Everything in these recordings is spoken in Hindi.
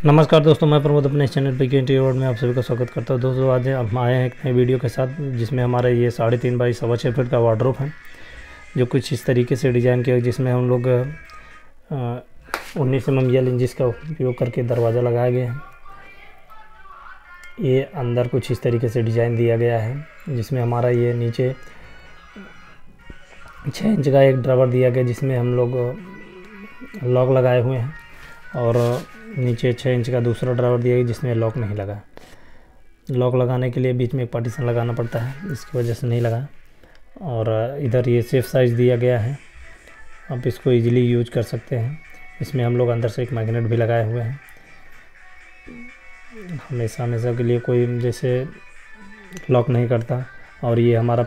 नमस्कार दोस्तों, मैं प्रमोद अपने इस चैनल पे क्यूएनटी वर्ल्ड में आप सभी का स्वागत करता हूं। दोस्तों आज हम आए हैं एक नई वीडियो के साथ, जिसमें हमारा ये 3.5 बाई 6.25 फीट का वार्डरोब है, जो कुछ इस तरीके से डिज़ाइन किया है, जिसमें हम लोग 19 mm यल इंचिस का उपयोग करके दरवाज़ा लगाए गए हैं। ये अंदर कुछ इस तरीके से डिज़ाइन दिया गया है, जिसमें हमारा ये नीचे 6 इंच का एक ड्रावर दिया गया, जिसमें हम लोग लॉक लगाए हुए हैं, और नीचे 6 इंच का दूसरा ड्रावर दिया गया जिसमें लॉक नहीं लगा। लॉक लगाने के लिए बीच में एक पार्टीशन लगाना पड़ता है, इसकी वजह से नहीं लगा। और इधर ये सेफ साइज़ दिया गया है, आप इसको इजीली यूज कर सकते हैं। इसमें हम लोग अंदर से एक मैग्नेट भी लगाए हुए हैं, हमेशा के लिए कोई जैसे लॉक नहीं करता। और ये हमारा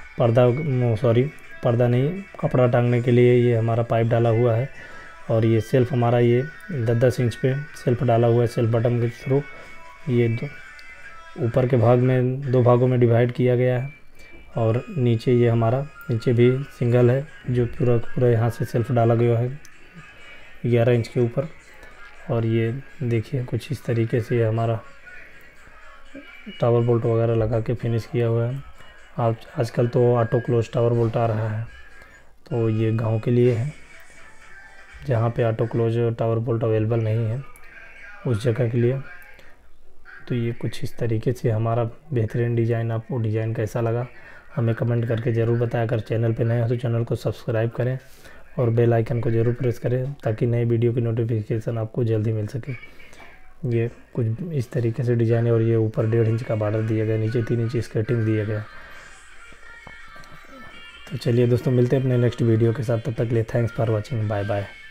पर्दा नहीं, कपड़ा टांगने के लिए ये हमारा पाइप डाला हुआ है। और ये सेल्फ हमारा ये 10-10 इंच पे सेल्फ डाला हुआ है, सेल्फ बटन के थ्रू। ये ऊपर के भाग में 2 भागों में डिवाइड किया गया है, और नीचे ये हमारा नीचे भी सिंगल है, जो पूरा यहाँ से सेल्फ डाला गया है 11 इंच के ऊपर। और ये देखिए कुछ इस तरीके से हमारा टावर बोल्ट वगैरह लगा के फिनिश किया हुआ है। आजकल तो ऑटो क्लोज टावर बोल्ट आ रहा है, तो ये गांव के लिए है, जहाँ पे auto close tower bolt available नहीं है उस जगह के लिए। तो ये कुछ इस तरीके से हमारा बेहतरीन डिज़ाइन। आपको डिज़ाइन कैसा लगा हमें कमेंट करके ज़रूर बताएं। अगर चैनल पे नए हो तो चैनल को सब्सक्राइब करें और बेल आइकन को ज़रूर प्रेस करें, ताकि नए वीडियो की नोटिफिकेशन आपको जल्दी मिल सके। ये कुछ इस तरीके से डिज़ाइन है, और ये ऊपर 1.5 इंच का बॉर्डर दिया गया, नीचे 3 इंच स्केटिंग दिया गया। तो चलिए दोस्तों, मिलते हैं अपने नेक्स्ट वीडियो के साथ। तब तक के लिए thanks for watching, bye bye.